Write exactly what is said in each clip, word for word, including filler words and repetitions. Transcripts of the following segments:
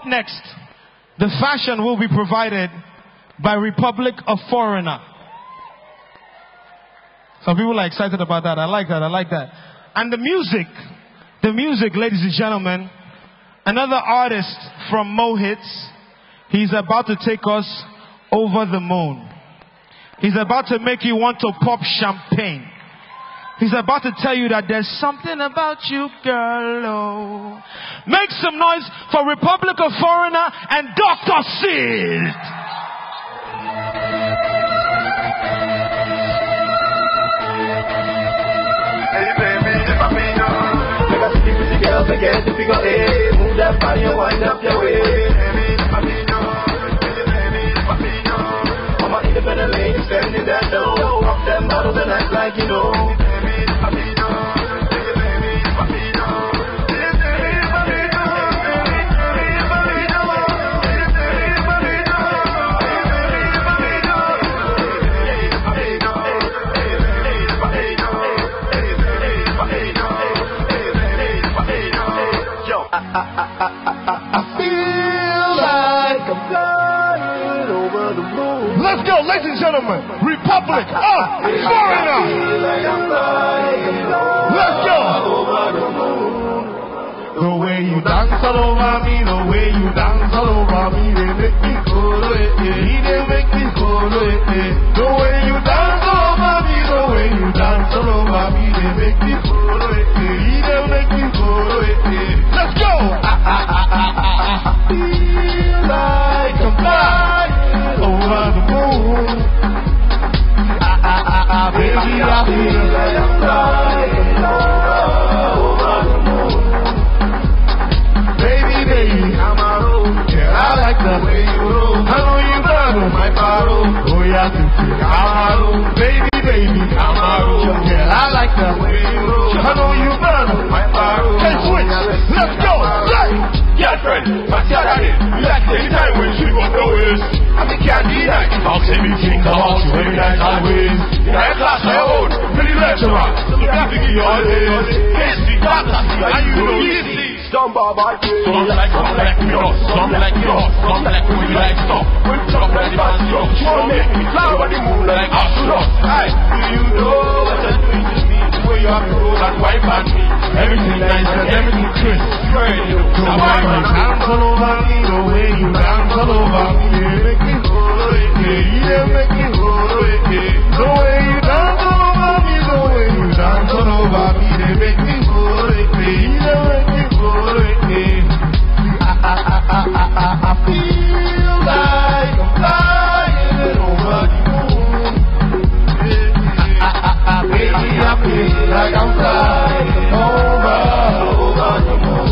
Up next, the fashion will be provided by Republic of Foreigner. Some people are excited about that. I like that. I like that. And the music, the music, ladies and gentlemen, another artist from Mo Hits. He's about to take us over the moon. He's about to make you want to pop champagne. He's about to tell you that there's something about you, girl. Oh. Make some noise for Republic of Foreigner and Doctor Sid. Hey baby, if I be you, I got to keep it together, forget to figure it. Move that body and wind up your way. Baby, if I be you, baby, if I be you, all my independent ladies standing that door. Pop them bottles and act like you know. Let's go, ladies and gentlemen. Republic of Foreigner. Let's go. The way you dance all over me, the way you dance all over me, they make me cool, they make me cool, the way you dance all over me, the way you dance all over me, they make me cool, they make me cool. Let's go. I feel like I'm flying over the moon. Baby, I feel like I'm flying over the moon. Baby, baby, I'm a roll. Yeah, I like the way you roll. I know you got my paro. Oh yeah, I'm a roll. Baby, baby, I'm a roll. Yeah, I like the way you roll. I know you got my paro. Hey, switch, let's go. Right. Yeah, friend, my Saturday, you like the time when she got no ways. I think can't do that. I'll say me think about you every night always. In my class, I own, pretty lecturer. So the graphic in your days. Can't speak that, and you know easy. Some like, some like me up, some like me up, some like me like stuff. When top like the bad stuff, she won't make me fly over the moon like astronauts. Aye, do you know what you're doing to me? The way you have to roll and wipe at me. Everything nice and everything crisp. You already know. The way you dance all over me, the way you dance all over me, they make me hold it, they make me hold it. The way you dance all over me, the way you dance all over me, they make me hold it, they make me hold it. I, I, I, I, I, I feel like I'm flying over the moon. I, I, I, baby, I feel like I'm flying over, over the moon.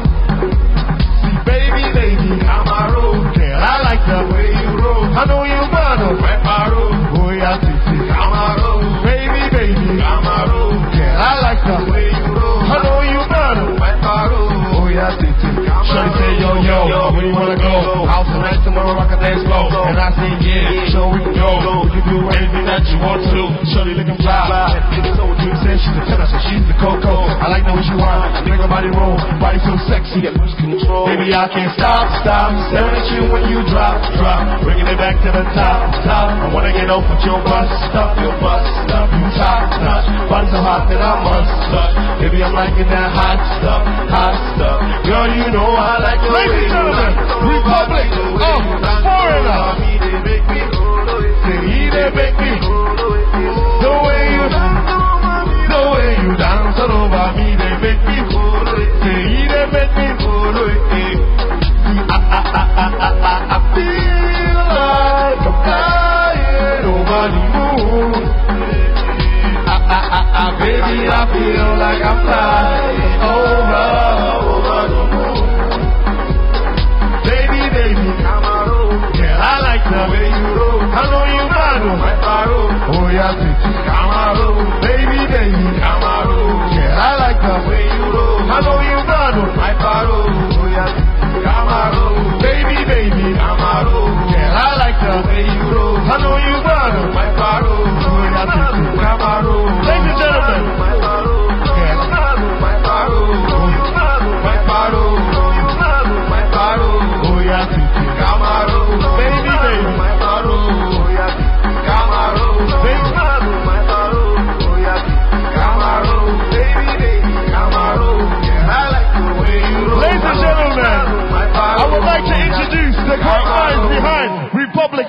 See, baby, baby, I'm a roll. Girl, I like the way you roll. I know you wanna rap my roll. Boy, I think I'm a roll. Baby, baby, I'm a roll. Girl, I like the way you roll. I know you wanna rap my roll. Boy, I think Shorty say, yo, yo, where you wanna go? Out tonight, tomorrow, rock a dance floor. And I say, yeah, sure we can go. We can do anything that you want to. Shorty looking fly. It's so you said she's the tenor, so she's the coco. I like the way she whine. Make her body roll. Body so sexy, get lose control. Baby, I can't stop, stop. Staring at you when you drop, drop. Bringing it back to the top, top. I wanna get off with your bust, stop, your bust, stop. You top notch. Body so hot that I must touch. Baby, I'm liking that hot stuff, hot stuff. Girl, you know I like the way you gentlemen, Republic of Foreigner. They make me hold it. They make me hold it. The way you dance, the way you dance all over me, they make me hold it. They make me hold it. I, I, I, I, I, I feel like I'm flying over the moon. I, I, I, I, baby, I feel like I'm flying over.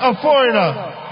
a foreigner.